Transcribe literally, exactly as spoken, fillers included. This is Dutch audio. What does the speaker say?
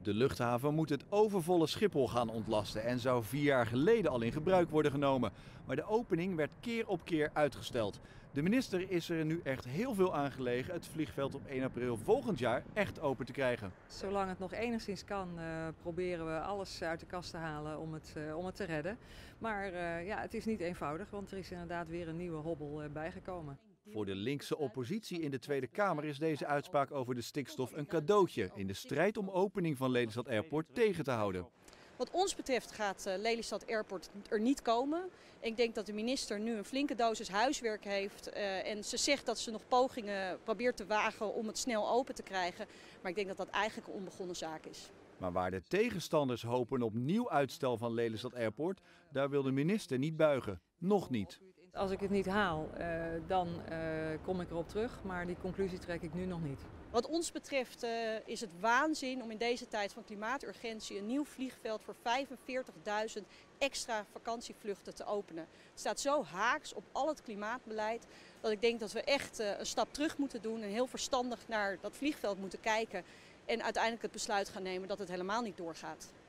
De luchthaven moet het overvolle Schiphol gaan ontlasten en zou vier jaar geleden al in gebruik worden genomen. Maar de opening werd keer op keer uitgesteld. De minister is er nu echt heel veel aan gelegen het vliegveld op één april volgend jaar echt open te krijgen. Zolang het nog enigszins kan, uh, proberen we alles uit de kast te halen om het, uh, om het te redden. Maar uh, ja, het is niet eenvoudig, want er is inderdaad weer een nieuwe hobbel uh, bijgekomen. Voor de linkse oppositie in de Tweede Kamer is deze uitspraak over de stikstof een cadeautje in de strijd om opening van Lelystad Airport tegen te houden. Wat ons betreft gaat Lelystad Airport er niet komen. Ik denk dat de minister nu een flinke dosis huiswerk heeft uh, en ze zegt dat ze nog pogingen probeert te wagen om het snel open te krijgen. Maar ik denk dat dat eigenlijk een onbegonnen zaak is. Maar waar de tegenstanders hopen op nieuw uitstel van Lelystad Airport, daar wil de minister niet buigen. Nog niet. Als ik het niet haal, uh, dan uh, kom ik erop terug, maar die conclusie trek ik nu nog niet. Wat ons betreft uh, is het waanzin om in deze tijd van klimaaturgentie een nieuw vliegveld voor vijfenveertigduizend extra vakantievluchten te openen. Het staat zo haaks op al het klimaatbeleid dat ik denk dat we echt uh, een stap terug moeten doen en heel verstandig naar dat vliegveld moeten kijken en uiteindelijk het besluit gaan nemen dat het helemaal niet doorgaat.